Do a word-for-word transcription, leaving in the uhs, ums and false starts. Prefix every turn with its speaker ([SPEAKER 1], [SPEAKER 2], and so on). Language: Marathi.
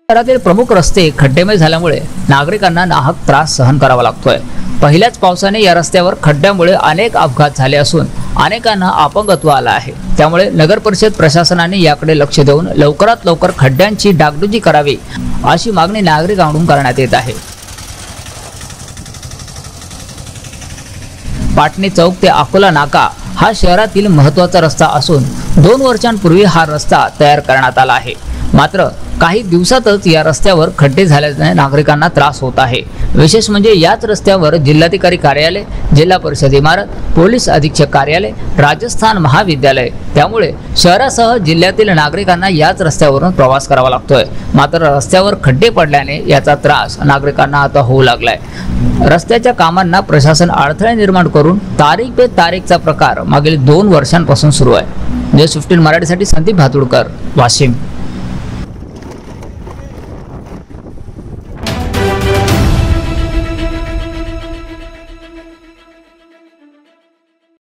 [SPEAKER 1] शहरातील प्रमुख रस्ते खड्डेमय झाल्यामुळे नागरिकांना नाहक त्रास सहन करावा लागतोय। पहिल्याच पावसाने या रस्त्यावर खड्ड्यामुळे अनेक अपघात झाले असून अनेकांना अपंगत्व आलं आहे। त्यामुळे नगर परिषद प्रशासनाने याकडे लक्ष देऊन लवकरात लवकर खड्ड्यांची डागडुजी करावी अशी मागणी नागरिकांकडून करण्यात येत आहे। पाटणी चौक ते अकोला नाका हा शहरातील महत्त्वाचा रस्ता असून दोन वर्षांपूर्वी हा रस्ता तयार करण्यात आला आहे। मात्र काही दिवसातच या रस्त्यावर खड्डे झाल्याने नागरिकांना त्रास होत आहे। विशेष म्हणजे याच रस्त्यावर जिल्हाधिकारी कार्यालय, जिल्हा परिषद इमारत, पोलीस अधीक्षक कार्यालय, राजस्थान महाविद्यालय, त्यामुळे शहरासह जिल्ह्यातील नागरिकांना याच रस्त्यावरून प्रवास करावा लागतोय। मात्र रस्त्यावर खड्डे पडल्याने याचा त्रास नागरिकांना आता होऊ लागलाय। रस्त्याच्या कामांना प्रशासन अडथळे निर्माण करून तारीख पे तारीखचा प्रकार मागील दोन वर्षांपासून सुरू आहे। न्यूज फिफ्टीन मराठीसाठी संदीप भातुडकर, वाशिम।